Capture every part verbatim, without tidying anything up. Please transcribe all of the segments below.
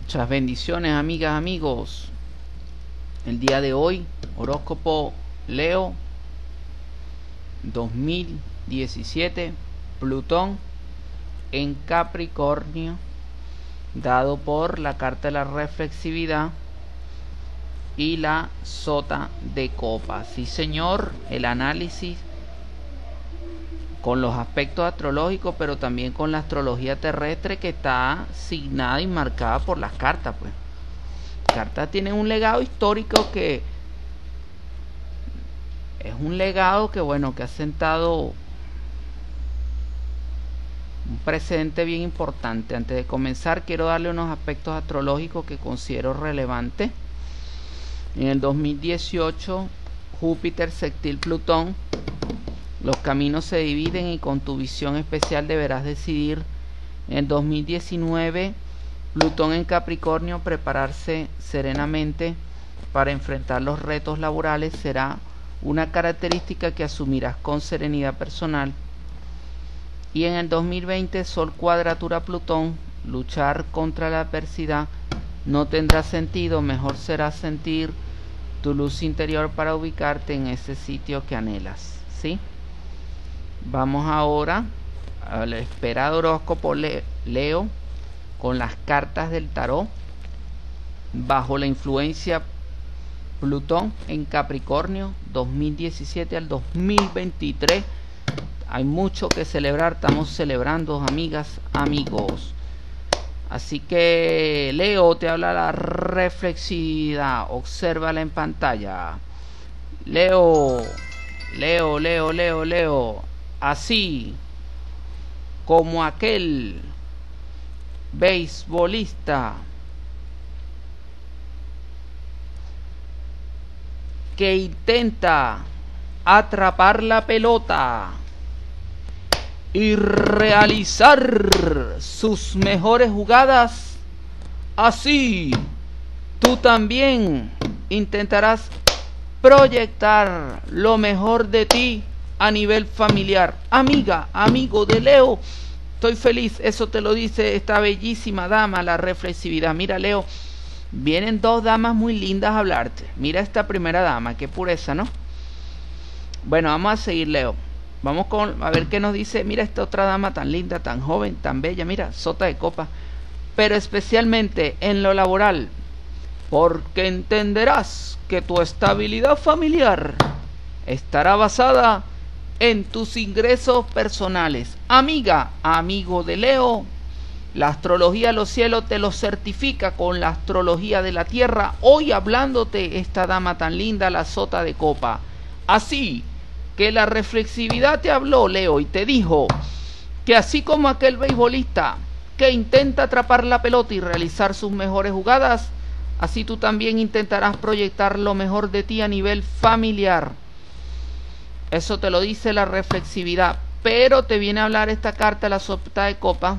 Muchas bendiciones, amigas, amigos. El día de hoy, horóscopo Leo dos mil diecisiete, Plutón en Capricornio, dado por la carta de la reflexividad y la sota de copas. Sí, señor, el análisis con los aspectos astrológicos, pero también con la astrología terrestre, que está asignada y marcada por las cartas. Pues las cartas tienen un legado histórico que es un legado que bueno que ha sentado un precedente bien importante. Antes de comenzar, quiero darle unos aspectos astrológicos que considero relevantes. En el dos mil dieciocho, Júpiter sextil Plutón. Los caminos se dividen y con tu visión especial deberás decidir. En el dos mil diecinueve, Plutón en Capricornio, prepararse serenamente para enfrentar los retos laborales será una característica que asumirás con serenidad personal. Y en el dos mil veinte, Sol cuadratura Plutón, luchar contra la adversidad no tendrá sentido, mejor será sentir tu luz interior para ubicarte en ese sitio que anhelas, ¿sí? Vamos ahora al esperado horóscopo Leo con las cartas del tarot bajo la influencia Plutón en Capricornio dos mil diecisiete al dos mil veintitrés. Hay mucho que celebrar, estamos celebrando, amigas, amigos. Así que Leo, te habla la reflexividad, obsérvala en pantalla. Leo, Leo, Leo, Leo, Leo. Así como aquel beisbolista que intenta atrapar la pelota y realizar sus mejores jugadas, así tú también intentarás proyectar lo mejor de ti a nivel familiar. Amiga, amigo de Leo, estoy feliz. Eso te lo dice esta bellísima dama, la reflexividad. Mira, Leo, vienen dos damas muy lindas a hablarte. Mira esta primera dama, qué pureza, ¿no? Bueno, vamos a seguir, Leo. Vamos con a ver qué nos dice. Mira esta otra dama tan linda, tan joven, tan bella. Mira, sota de copa. Pero especialmente en lo laboral, porque entenderás que tu estabilidad familiar estará basada en tus ingresos personales. Amiga, amigo de Leo, la astrología de los cielos te lo certifica con la astrología de la tierra. Hoy hablándote esta dama tan linda, la sota de copa. Así que la reflexividad te habló, Leo, y te dijo que así como aquel beisbolista que intenta atrapar la pelota y realizar sus mejores jugadas, así tú también intentarás proyectar lo mejor de ti a nivel familiar. Eso te lo dice la reflexividad. Pero te viene a hablar esta carta, la sota de copa,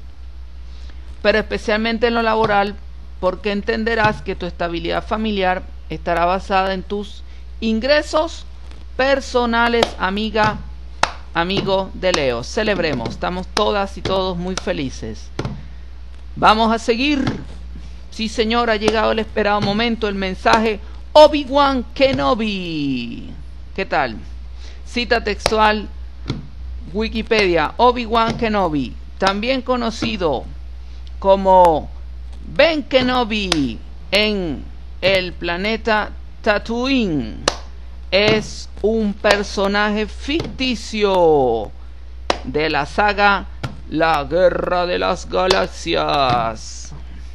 pero especialmente en lo laboral, porque entenderás que tu estabilidad familiar estará basada en tus ingresos personales. Amiga, amigo de Leo, celebremos, estamos todas y todos muy felices. Vamos a seguir. Sí, señor, ha llegado el esperado momento, el mensaje Obi-Wan Kenobi. ¿Qué tal? Cita textual, Wikipedia. Obi-Wan Kenobi, también conocido como Ben Kenobi en el planeta Tatooine, es un personaje ficticio de la saga La Guerra de las Galaxias.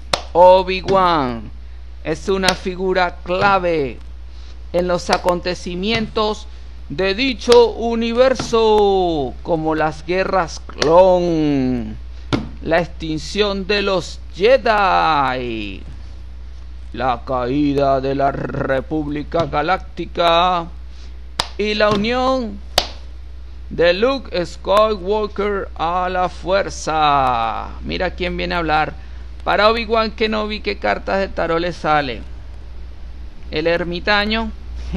Obi-Wan es una figura clave en los acontecimientos de dicho universo, como las guerras clon, la extinción de los Jedi, la caída de la República Galáctica y la unión de Luke Skywalker a la fuerza. Mira quién viene a hablar. Para Obi-Wan Kenobi, ¿qué cartas de tarot le sale? El ermitaño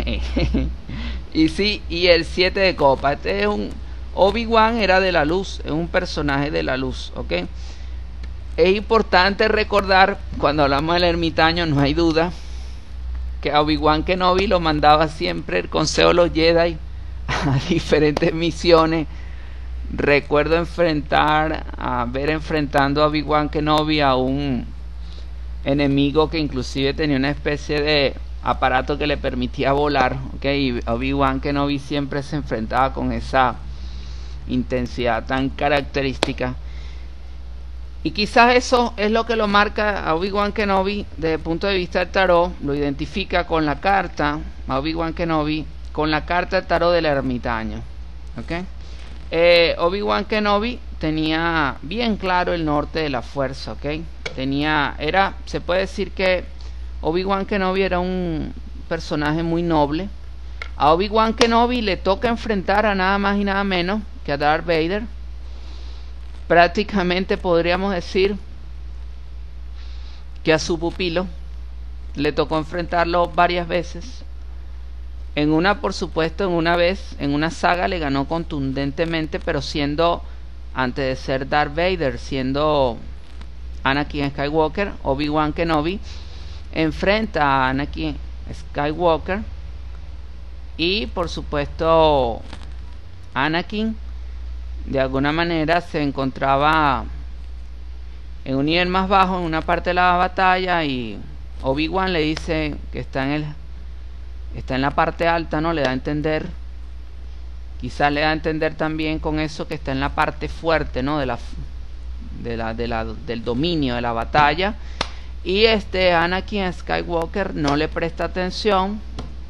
y sí, y el siete de copa. Este es un Obi-Wan, era de la luz, es un personaje de la luz, ¿ok? Es importante recordar cuando hablamos del ermitaño no hay duda que a Obi-Wan Kenobi lo mandaba siempre el Consejo de los Jedi a diferentes misiones. Recuerdo enfrentar, a ver enfrentando a Obi-Wan Kenobi a un enemigo que inclusive tenía una especie de aparato que le permitía volar, ¿okay? Y Obi-Wan Kenobi siempre se enfrentaba con esa intensidad tan característica. Y quizás eso es lo que lo marca a Obi-Wan Kenobi desde el punto de vista del tarot. Lo identifica con la carta, a Obi-Wan Kenobi, con la carta del tarot del ermitaño. ¿Okay? Eh, Obi-Wan Kenobi tenía bien claro el norte de la fuerza. ¿Okay? Tenía, era, se puede decir que Obi-Wan Kenobi era un personaje muy noble. A Obi-Wan Kenobi le toca enfrentar a nada más y nada menos que a Darth Vader. Prácticamente podríamos decir que a su pupilo le tocó enfrentarlo varias veces. En una, por supuesto, en una vez, en una saga le ganó contundentemente, pero siendo, antes de ser Darth Vader, siendo Anakin Skywalker, Obi-Wan Kenobi enfrenta a Anakin Skywalker y, por supuesto, Anakin de alguna manera se encontraba en un nivel más bajo en una parte de la batalla y Obi-Wan le dice que está en el está en la parte alta, ¿no? Le da a entender, quizás le da a entender también con eso que está en la parte fuerte, ¿no? De la, de la, de la del dominio de la batalla. Y este Anakin Skywalker no le presta atención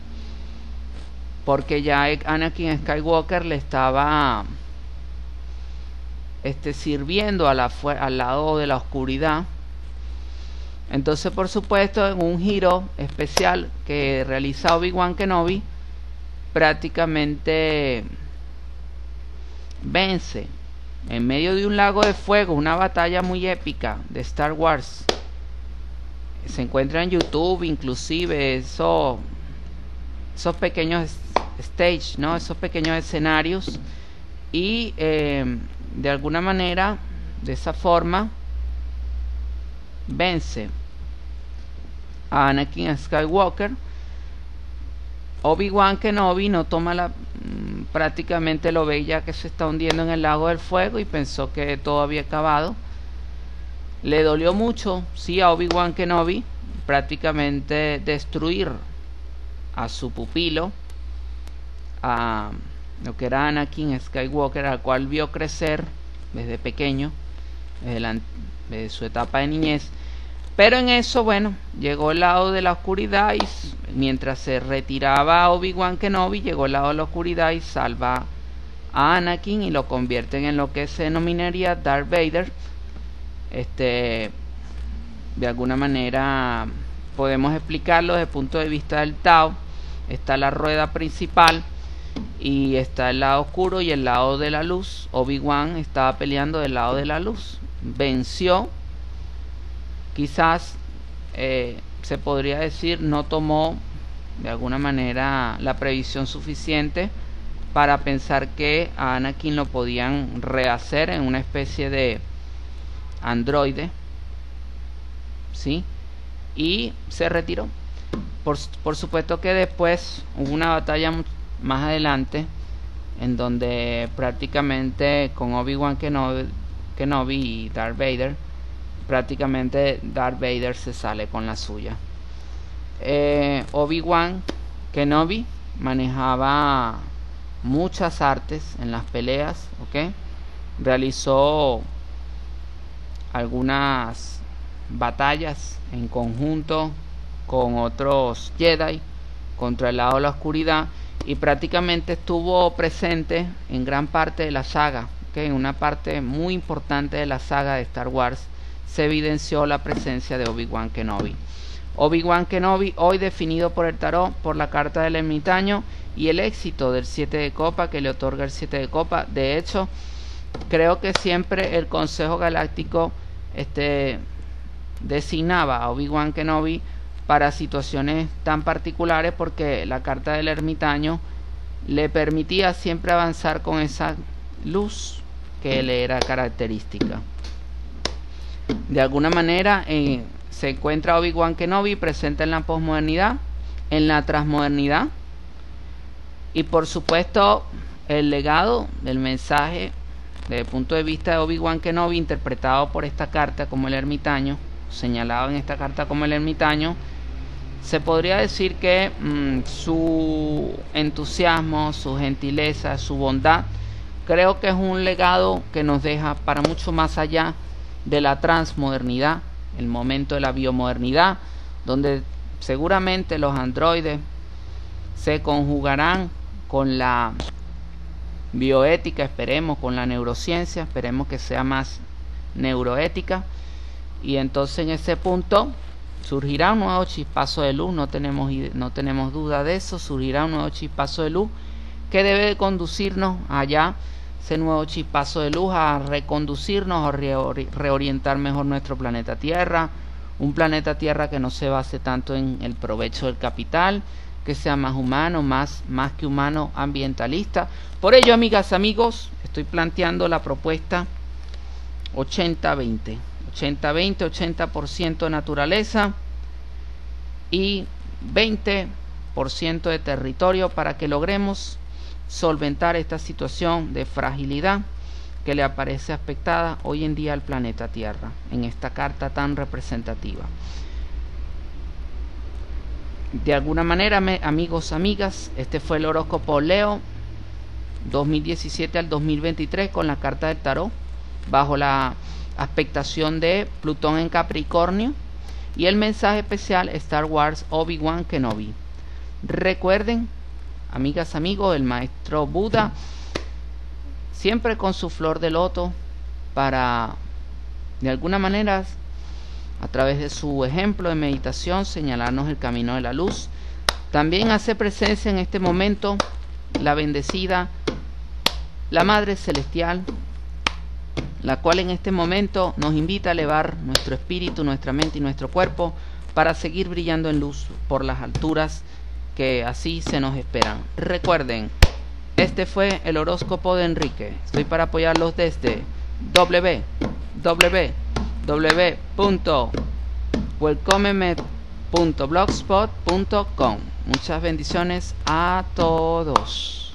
porque ya Anakin Skywalker le estaba Este, sirviendo a la, al lado de la oscuridad. Entonces, por supuesto, en un giro especial que realiza Obi-Wan Kenobi, prácticamente vence en medio de un lago de fuego, una batalla muy épica de Star Wars. Se encuentra en YouTube, inclusive esos, esos pequeños stage, ¿no? Esos pequeños escenarios y eh, de alguna manera, de esa forma, vence a Anakin Skywalker. Obi-Wan Kenobi no toma la... prácticamente lo ve ya que se está hundiendo en el lago del fuego y pensó que todo había acabado. Le dolió mucho, sí, a Obi-Wan Kenobi prácticamente destruir a su pupilo, a lo que era Anakin Skywalker, al cual vio crecer desde pequeño, desde, la, desde su etapa de niñez. Pero en eso, bueno, llegó el lado de la oscuridad y mientras se retiraba Obi-Wan Kenobi, llegó el lado de la oscuridad y salva a Anakin y lo convierten en lo que se denominaría Darth Vader. Este, de alguna manera podemos explicarlo desde el punto de vista del Tao. Está la rueda principal y está el lado oscuro y el lado de la luz. Obi-Wan estaba peleando del lado de la luz, venció. Quizás eh, se podría decir no tomó de alguna manera la previsión suficiente para pensar que a Anakin lo podían rehacer en una especie de androide, ¿sí? Y se retiró. Por, por supuesto que después hubo una batalla más adelante en donde prácticamente con Obi-Wan Kenobi, Kenobi y Darth Vader, prácticamente Darth Vader se sale con la suya. eh, Obi-Wan Kenobi manejaba muchas artes en las peleas, ¿ok? Realizó algunas batallas en conjunto con otros Jedi contra el lado de la oscuridad y prácticamente estuvo presente en gran parte de la saga, ¿okay? En una parte muy importante de la saga de Star Wars se evidenció la presencia de Obi-Wan Kenobi. Obi-Wan Kenobi, hoy definido por el tarot, por la carta del ermitaño y el éxito del siete de copa que le otorga el siete de copa. De hecho, creo que siempre el Consejo Galáctico este, designaba a Obi-Wan Kenobi para situaciones tan particulares porque la carta del ermitaño le permitía siempre avanzar con esa luz que le era característica. De alguna manera, eh, se encuentra Obi-Wan Kenobi presente en la posmodernidad, en la transmodernidad, y por supuesto el legado del mensaje desde el punto de vista de Obi-Wan Kenobi, interpretado por esta carta como el ermitaño, señalado en esta carta como el ermitaño. Se podría decir que mmm, su entusiasmo, su gentileza, su bondad, creo que es un legado que nos deja para mucho más allá de la transmodernidad, el momento de la biomodernidad, donde seguramente los androides se conjugarán con la bioética, esperemos, con la neurociencia, esperemos que sea más neuroética, y entonces en ese punto surgirá un nuevo chispazo de luz, no tenemos, no tenemos duda de eso, surgirá un nuevo chispazo de luz que debe de conducirnos allá, ese nuevo chispazo de luz, a reconducirnos, a reorientar mejor nuestro planeta Tierra, un planeta Tierra que no se base tanto en el provecho del capital, que sea más humano, más, más que humano, ambientalista. Por ello, amigas, amigos, estoy planteando la propuesta ochenta veinte. ochenta veinte, ochenta por ciento de naturaleza y veinte por ciento de territorio, para que logremos solventar esta situación de fragilidad que le aparece aspectada hoy en día al planeta Tierra en esta carta tan representativa. De alguna manera, me, amigos, amigas, este fue el horóscopo Leo dos mil diecisiete al dos mil veintitrés con la carta del tarot, bajo la aspectación de Plutón en Capricornio, y el mensaje especial Star Wars Obi-Wan Kenobi. Recuerden, amigas, amigos, el maestro Buda siempre con su flor de loto para, de alguna manera, a través de su ejemplo de meditación, señalarnos el camino de la luz. También hace presencia en este momento la bendecida, la Madre Celestial, la cual en este momento nos invita a elevar nuestro espíritu, nuestra mente y nuestro cuerpo para seguir brillando en luz por las alturas que así se nos esperan. Recuerden, este fue el horóscopo de Enrique. Estoy para apoyarlos desde w w w punto welcomemed punto blogspot punto com. Muchas bendiciones a todos.